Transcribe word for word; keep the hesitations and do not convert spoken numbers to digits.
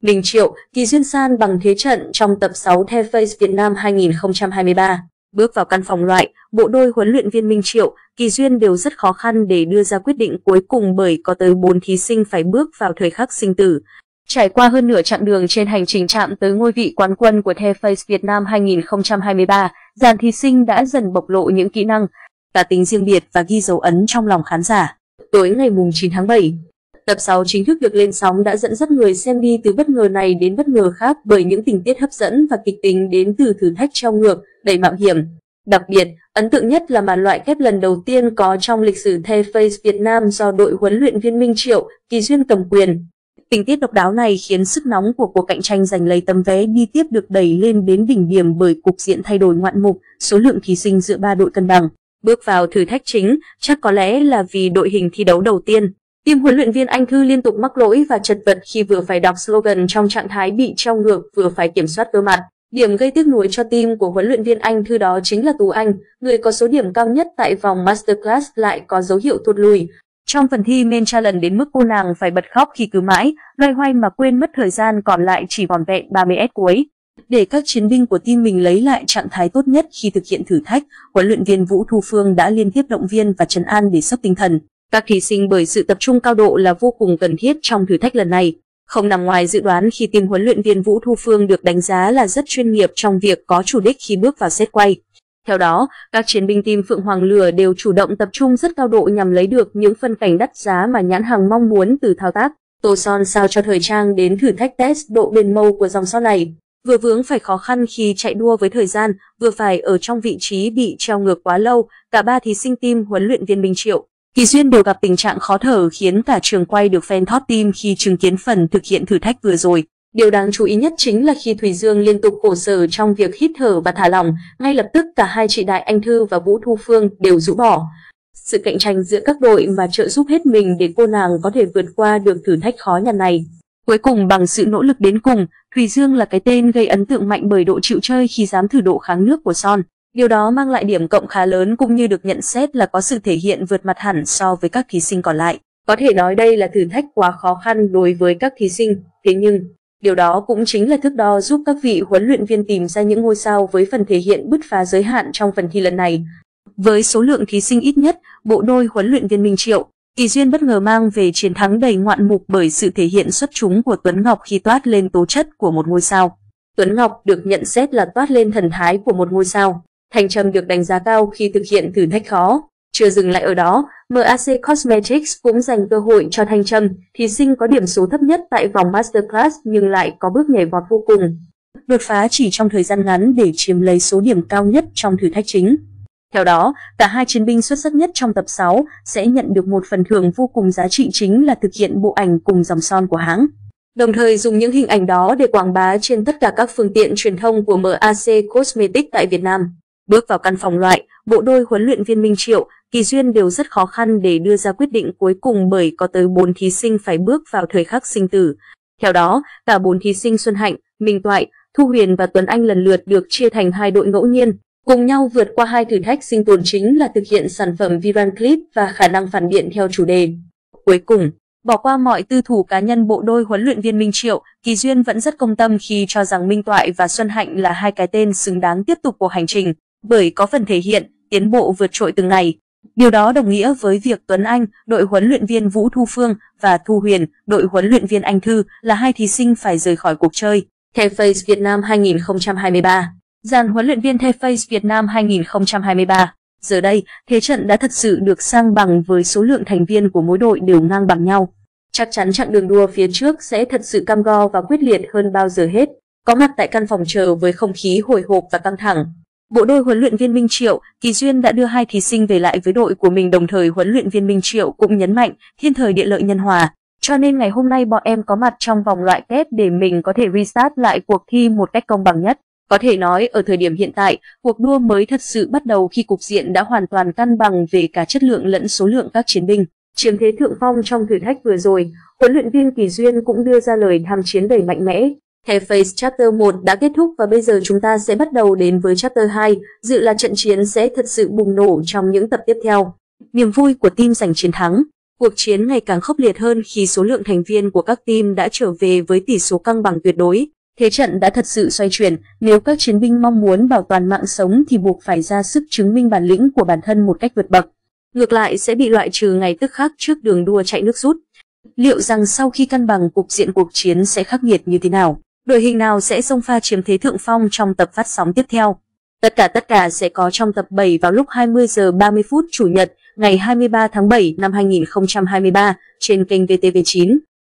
Minh Triệu, Kỳ Duyên san bằng thế trận trong tập sáu The Face Việt Nam hai nghìn không trăm hai mươi ba. Bước vào căn phòng loại, bộ đôi huấn luyện viên Minh Triệu, Kỳ Duyên đều rất khó khăn để đưa ra quyết định cuối cùng bởi có tới bốn thí sinh phải bước vào thời khắc sinh tử. Trải qua hơn nửa chặng đường trên hành trình chạm tới ngôi vị quán quân của The Face Việt Nam hai nghìn không trăm hai mươi ba, dàn thí sinh đã dần bộc lộ những kỹ năng, cá tính riêng biệt và ghi dấu ấn trong lòng khán giả. Tối ngày chín tháng bảy, tập sáu chính thức được lên sóng đã dẫn dắt người xem đi từ bất ngờ này đến bất ngờ khác bởi những tình tiết hấp dẫn và kịch tính đến từ thử thách treo ngược, đầy mạo hiểm. Đặc biệt, ấn tượng nhất là màn loại kép lần đầu tiên có trong lịch sử The Face Việt Nam do đội huấn luyện viên Minh Triệu, Kỳ Duyên cầm quyền. Tình tiết độc đáo này khiến sức nóng của cuộc cạnh tranh giành lấy tấm vé đi tiếp được đẩy lên đến đỉnh điểm bởi cục diện thay đổi ngoạn mục, số lượng thí sinh giữa ba đội cân bằng. Bước vào thử thách chính, chắc có lẽ là vì đội hình thi đấu đầu tiên. Team huấn luyện viên Anh Thư liên tục mắc lỗi và chật vật khi vừa phải đọc slogan trong trạng thái bị treo ngược vừa phải kiểm soát cơ mặt. Điểm gây tiếc nuối cho team của huấn luyện viên Anh Thư đó chính là Tú Anh, người có số điểm cao nhất tại vòng Masterclass lại có dấu hiệu thụt lùi. Trong phần thi main challenge đến mức cô nàng phải bật khóc khi cứ mãi, loay hoay mà quên mất thời gian còn lại chỉ vỏn vẹn ba mươi mét cuối. Để các chiến binh của team mình lấy lại trạng thái tốt nhất khi thực hiện thử thách, huấn luyện viên Vũ Thu Phương đã liên tiếp động viên và trấn an để sốc tinh thần các thí sinh bởi sự tập trung cao độ là vô cùng cần thiết trong thử thách lần này. Không nằm ngoài dự đoán khi team huấn luyện viên Vũ Thu Phương được đánh giá là rất chuyên nghiệp trong việc có chủ đích khi bước vào set quay. Theo đó, các chiến binh team Phượng Hoàng Lửa đều chủ động tập trung rất cao độ nhằm lấy được những phân cảnh đắt giá mà nhãn hàng mong muốn từ thao tác tô son sao cho thời trang đến thử thách test độ bền màu của dòng son này. Vừa vướng phải khó khăn khi chạy đua với thời gian, vừa phải ở trong vị trí bị treo ngược quá lâu, cả ba thí sinh team huấn luyện viên Minh Triệu, Kỳ Duyên đều gặp tình trạng khó thở khiến cả trường quay được fan hot team khi chứng kiến phần thực hiện thử thách vừa rồi. Điều đáng chú ý nhất chính là khi Thùy Dương liên tục khổ sở trong việc hít thở và thả lỏng, ngay lập tức cả hai chị Đại Anh Thư và Vũ Thu Phương đều rũ bỏ sự cạnh tranh giữa các đội và trợ giúp hết mình để cô nàng có thể vượt qua được thử thách khó nhằn này. Cuối cùng bằng sự nỗ lực đến cùng, Thùy Dương là cái tên gây ấn tượng mạnh bởi độ chịu chơi khi dám thử độ kháng nước của son. Điều đó mang lại điểm cộng khá lớn cũng như được nhận xét là có sự thể hiện vượt mặt hẳn so với các thí sinh còn lại. Có thể nói đây là thử thách quá khó khăn đối với các thí sinh, thế nhưng điều đó cũng chính là thước đo giúp các vị huấn luyện viên tìm ra những ngôi sao với phần thể hiện bứt phá giới hạn trong phần thi lần này. Với số lượng thí sinh ít nhất, bộ đôi huấn luyện viên Minh Triệu, Kỳ Duyên bất ngờ mang về chiến thắng đầy ngoạn mục bởi sự thể hiện xuất chúng của Tuấn Ngọc khi toát lên tố chất của một ngôi sao. Tuấn Ngọc được nhận xét là toát lên thần thái của một ngôi sao. Thanh Trâm được đánh giá cao khi thực hiện thử thách khó. Chưa dừng lại ở đó, em a xê Cosmetics cũng dành cơ hội cho Thanh Trâm, thí sinh có điểm số thấp nhất tại vòng Masterclass nhưng lại có bước nhảy vọt vô cùng đột phá chỉ trong thời gian ngắn để chiếm lấy số điểm cao nhất trong thử thách chính. Theo đó, cả hai chiến binh xuất sắc nhất trong tập sáu sẽ nhận được một phần thưởng vô cùng giá trị chính là thực hiện bộ ảnh cùng dòng son của hãng. Đồng thời dùng những hình ảnh đó để quảng bá trên tất cả các phương tiện truyền thông của em a xê Cosmetics tại Việt Nam. Bước vào căn phòng loại, bộ đôi huấn luyện viên Minh Triệu, Kỳ Duyên đều rất khó khăn để đưa ra quyết định cuối cùng bởi có tới bốn thí sinh phải bước vào thời khắc sinh tử. Theo đó, cả bốn thí sinh Xuân Hạnh, Minh Toại, Thu Huyền và Tuấn Anh lần lượt được chia thành hai đội ngẫu nhiên, cùng nhau vượt qua hai thử thách sinh tồn chính là thực hiện sản phẩm viral clip và khả năng phản biện theo chủ đề. Cuối cùng, bỏ qua mọi tư thủ cá nhân, bộ đôi huấn luyện viên Minh Triệu, Kỳ Duyên vẫn rất công tâm khi cho rằng Minh Toại và Xuân Hạnh là hai cái tên xứng đáng tiếp tục cuộc hành trình, bởi có phần thể hiện, tiến bộ vượt trội từng ngày. Điều đó đồng nghĩa với việc Tuấn Anh, đội huấn luyện viên Vũ Thu Phương và Thu Huyền, đội huấn luyện viên Anh Thư là hai thí sinh phải rời khỏi cuộc chơi The Face Việt Nam hai nghìn không trăm hai mươi ba. Dàn huấn luyện viên The Face Việt Nam hai nghìn không trăm hai mươi ba. Giờ đây, thế trận đã thật sự được sang bằng với số lượng thành viên của mỗi đội đều ngang bằng nhau. Chắc chắn chặng đường đua phía trước sẽ thật sự cam go và quyết liệt hơn bao giờ hết. Có mặt tại căn phòng chờ với không khí hồi hộp và căng thẳng, bộ đôi huấn luyện viên Minh Triệu, Kỳ Duyên đã đưa hai thí sinh về lại với đội của mình, đồng thời huấn luyện viên Minh Triệu cũng nhấn mạnh thiên thời địa lợi nhân hòa. Cho nên ngày hôm nay bọn em có mặt trong vòng loại kép để mình có thể restart lại cuộc thi một cách công bằng nhất. Có thể nói ở thời điểm hiện tại, cuộc đua mới thật sự bắt đầu khi cục diện đã hoàn toàn cân bằng về cả chất lượng lẫn số lượng các chiến binh. Chiếm thế thượng phong trong thử thách vừa rồi, huấn luyện viên Kỳ Duyên cũng đưa ra lời tham chiến đầy mạnh mẽ. The Face Chapter một đã kết thúc và bây giờ chúng ta sẽ bắt đầu đến với Chapter hai, dự là trận chiến sẽ thật sự bùng nổ trong những tập tiếp theo. Niềm vui của team giành chiến thắng. Cuộc chiến ngày càng khốc liệt hơn khi số lượng thành viên của các team đã trở về với tỷ số cân bằng tuyệt đối. Thế trận đã thật sự xoay chuyển, nếu các chiến binh mong muốn bảo toàn mạng sống thì buộc phải ra sức chứng minh bản lĩnh của bản thân một cách vượt bậc. Ngược lại sẽ bị loại trừ ngay tức khắc trước đường đua chạy nước rút. Liệu rằng sau khi cân bằng cục diện cuộc chiến sẽ khắc nghiệt như thế nào? Đội hình nào sẽ xông pha chiếm thế thượng phong trong tập phát sóng tiếp theo? Tất cả tất cả sẽ có trong tập bảy vào lúc hai mươi giờ ba mươi phút Chủ nhật, ngày hai mươi ba tháng bảy năm hai nghìn không trăm hai mươi ba trên kênh vê tê vê chín.